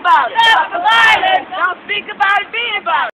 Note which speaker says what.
Speaker 1: about it.
Speaker 2: Stop the violence.
Speaker 1: Don't speak about it, be about it.